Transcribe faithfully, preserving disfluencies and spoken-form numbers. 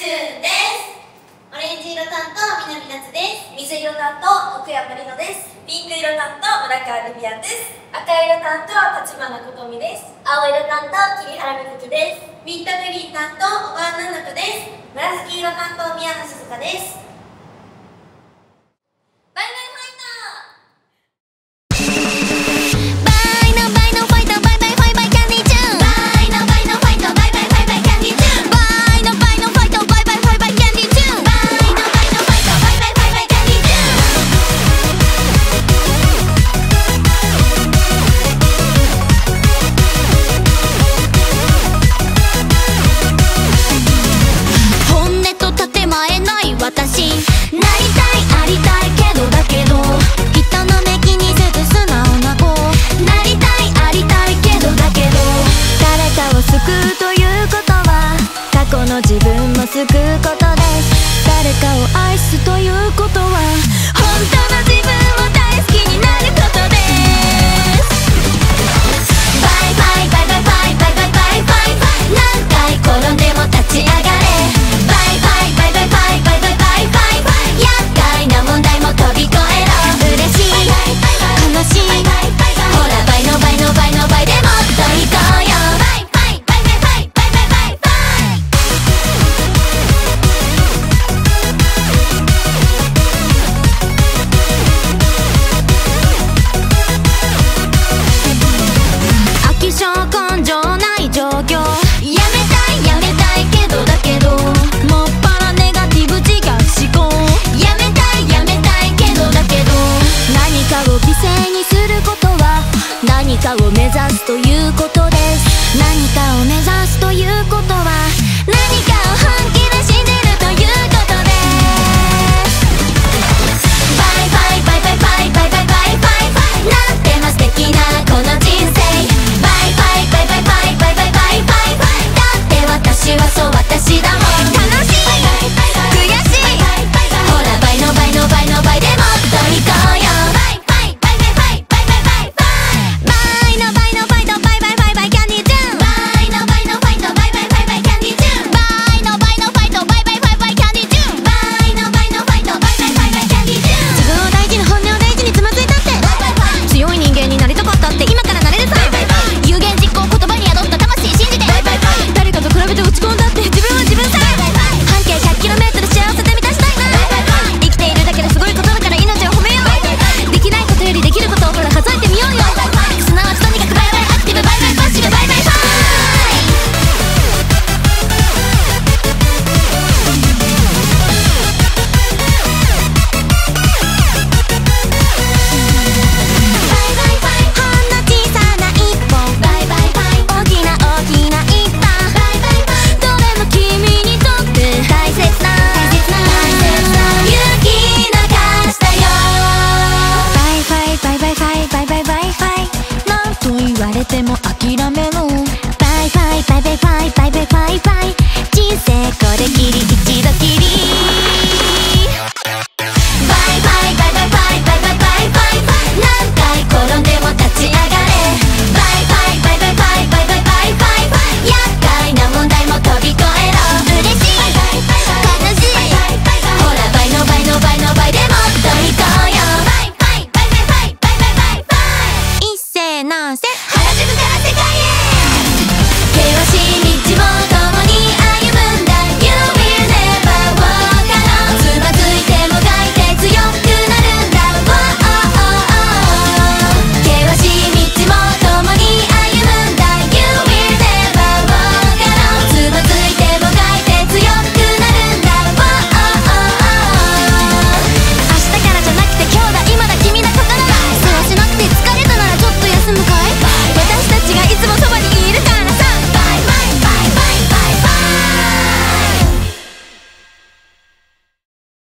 しゅんです。オレンジ色担当南夏です。 水色担当奥山里乃です。 ピンク色担当村川ルビアンです。 赤色担当立花琴美です。 青色担当桐原美月です。 ミントグリーン担当小川菜々子です。 紫色担当宮野静香です。 バイバイファイター。 私なりたいありたいけどだけど人の目気にせず素直な子なりたいありたいけどだけど誰かを救うということは過去の自分も救うことです誰かを愛すということは本当の自分を大好きになることですバイバイバイバイバイバイバイバイバイバイ何回転んでも立ち上がれバイバイバイバイバイバイバイ厄介な問題も飛び越えろ嬉しい悲しいほら倍の倍の倍の倍でもっと行こうよバイバイバイバイバイバイバイバイ飽き性根性ない状況やめたいやめたいけどだけどもっぱらネガティブ自虐思考やめたいやめたいけどだけど何かを犠牲にすることは何かを目指すということです何かを目指すということは何かを本気